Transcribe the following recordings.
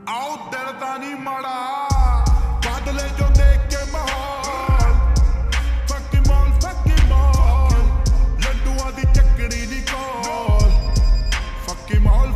आओ दिल दा नी माड़ा बादले जो देख के माहौल फकी मॉल लड्डुआं दी चकड़ी दी कॉल फकी मॉल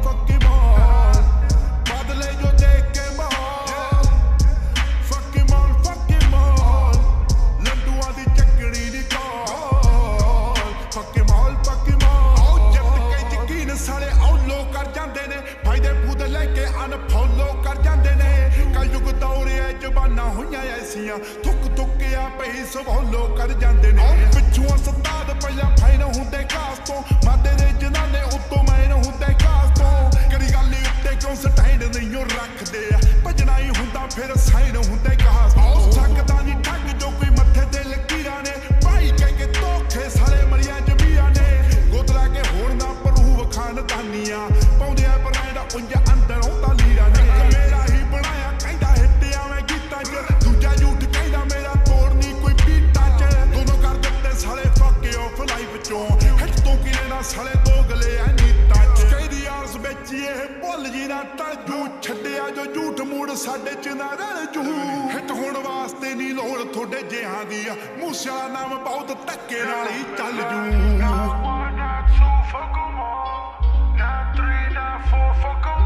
बादले जो देख के माहौल फकी मॉल लड्डुआं दी चकड़ी दी कॉल फकी मॉल आओ जब के यकीन साले आओ लोग कर जांदे ने फायदे फूद लेके अनफॉलो कर जांदे ने कल युग दौरे जबाना होइयां ऐसियां थुक के पई सवालो कर जांदे ने पिछुआ सताद पहला फाइन हुंदे खास तो मादे दे जनाने उत्तों मैन हुंदे खास तो करी गल उत्ते क्यों स्टैंड नहीं रखदे भजना ही हुंदा फिर साइन हुंदे खास तो सकदा नहीं ठग जो कोई मत्थे ते लकीरां ने भाई के धोखे साले मरिया जमीरां ने गोदला के होण दा प्रूव खानदानियां पाउंदे बरैंड उंज अंदर औंदा लीरा ने मेरा ही बनाया कहंदा हिट्टिया मैं गीतां च दूजा झूठ कहंदा मेरा तोड़नी कोई बीटां च दोनों कर दित्ते साले फके ऑफ लाइफ चों हिट तो की लेना साले दोगले ऐ नीतां च कहदी आस बेची ए भुल जी ना टल जू छड्डिया जो झूठ मूड़ साडे च ना रल जू हिट होण वास्ते नी लोड़ थोड़े जिहां दी मूसे वाला नाम बहुत धक्के नाल ही चल जू Not one, not two, fuck 'em all. Not three, not four, fuck 'em all.